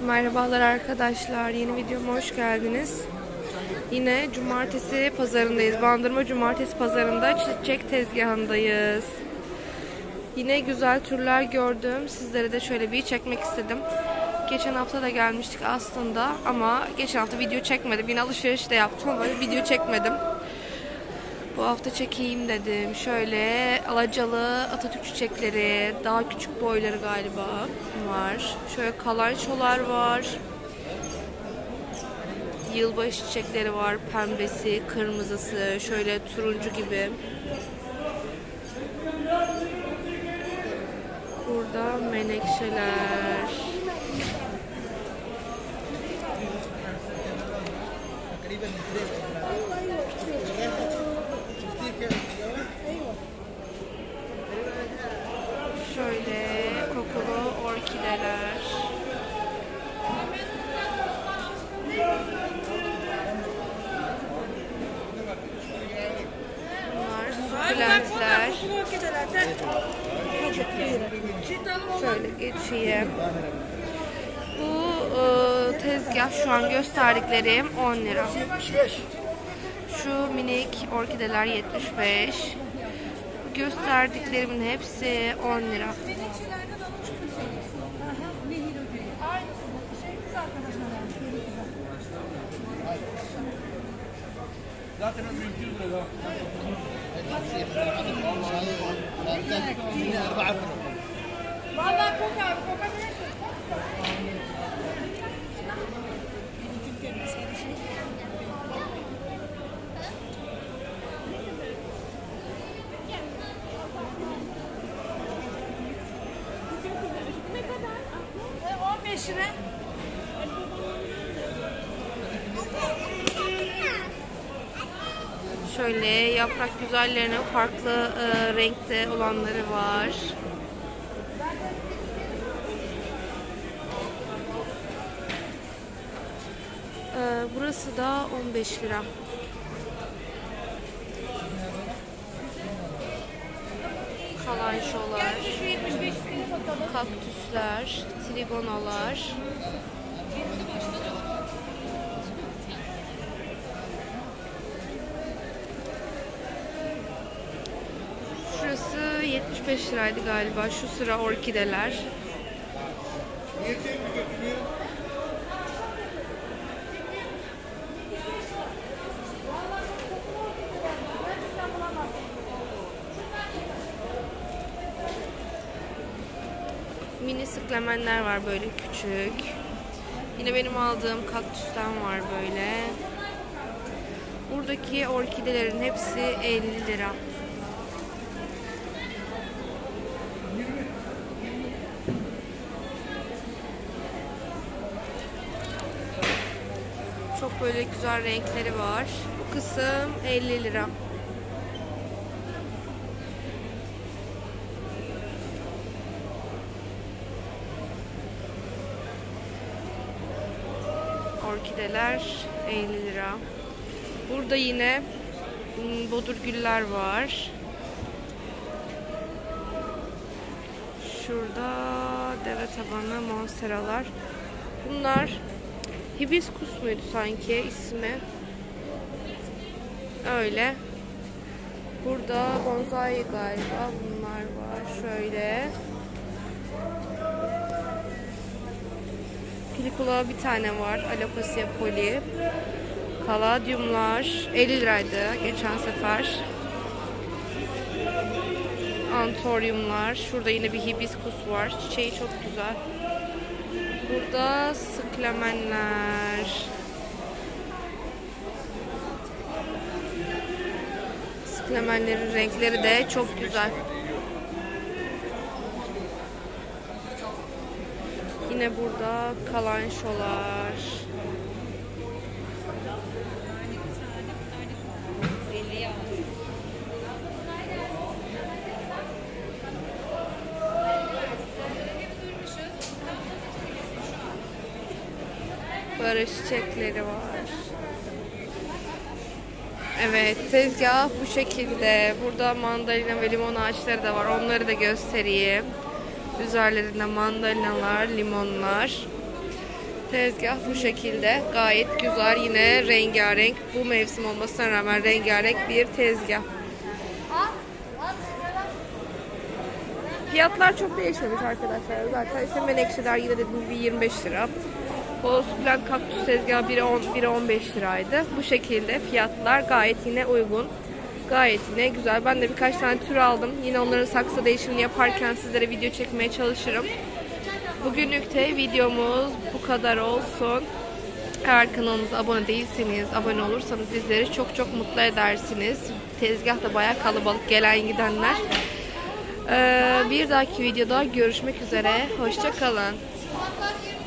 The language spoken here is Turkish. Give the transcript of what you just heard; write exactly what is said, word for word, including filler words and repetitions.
Merhabalar arkadaşlar, yeni videoma hoş geldiniz. Yine cumartesi pazarındayız. Bandırma cumartesi pazarında çiçek tezgahındayız. Yine güzel türler gördüm. Sizlere de şöyle bir çekmek istedim. Geçen hafta da gelmiştik aslında ama geçen hafta video çekmedim. Yine alışveriş de yaptım ama video çekmedim. Bu hafta çekeyim dedim. Şöyle alacalı Atatürk çiçekleri, daha küçük boyları galiba var. Şöyle kalançolar var. Yılbaşı çiçekleri var. Pembesi, kırmızısı, şöyle turuncu gibi. Burada menekşeler. Şöyle kokulu orkideler. Bunlar sukulentler. Şöyle geçeyim. Bu e, tezgah şu an gösterdiklerim on lira. Şu minik orkideler yetmiş beş. Gösterdiklerimin hepsi on lira. Zaten yüz lira. Vallahi koka, koka on beş lira. Şöyle yaprak güzellerinin farklı e, renkte olanları var. E, burası da on beş lira. Kalançolar, kaktüsler, trigonalar. Şurası yetmiş beş liraydı galiba. Şu sıra orkideler. Mini sıklemenler var böyle küçük. Yine benim aldığım kaktüsten var böyle. Buradaki orkidelerin hepsi elli lira. Çok böyle güzel renkleri var. Bu kısım elli lira. Orkideler elli lira. Burada yine bodur güller var. Şurada deve tabanlı monsteralar. Bunlar hibiskus muydu sanki ismi? Öyle. Burada bonsai galiba bunlar var. Şöyle. Pelikula bir tane var. Alocasia poli. Kaladyumlar elli liraydı geçen sefer. Antoryumlar. Şurada yine bir hibiskus var. Çiçeği çok güzel. Burada sıklemenler. Sıklemenlerin renkleri de çok güzel. Yine burada kalançolar. Barış çiçekleri var. Evet, tezgah bu şekilde. Burada mandalina ve limon ağaçları da var. Onları da göstereyim. Üzerlerinde mandalinalar, limonlar. Tezgah bu şekilde. Gayet güzel. Yine rengarenk. Bu mevsim olmasına rağmen rengarenk bir tezgah. Fiyatlar çok değişmemiş arkadaşlar. Zaten işte menekşeler yine dediğim gibi yirmi beş lira. O sukulent kaktüs tezgahı biri on, biri on beş liraydı. Bu şekilde fiyatlar gayet yine uygun. Gayet yine güzel. Ben de birkaç tane tür aldım. Yine onların saksı değişimini yaparken sizlere video çekmeye çalışırım. Bugünlük de videomuz bu kadar olsun. Eğer kanalımıza abone değilseniz, abone olursanız bizleri çok çok mutlu edersiniz. Tezgah da bayağı kalabalık, gelen gidenler. Ee, bir dahaki videoda görüşmek üzere. Hoşça kalın.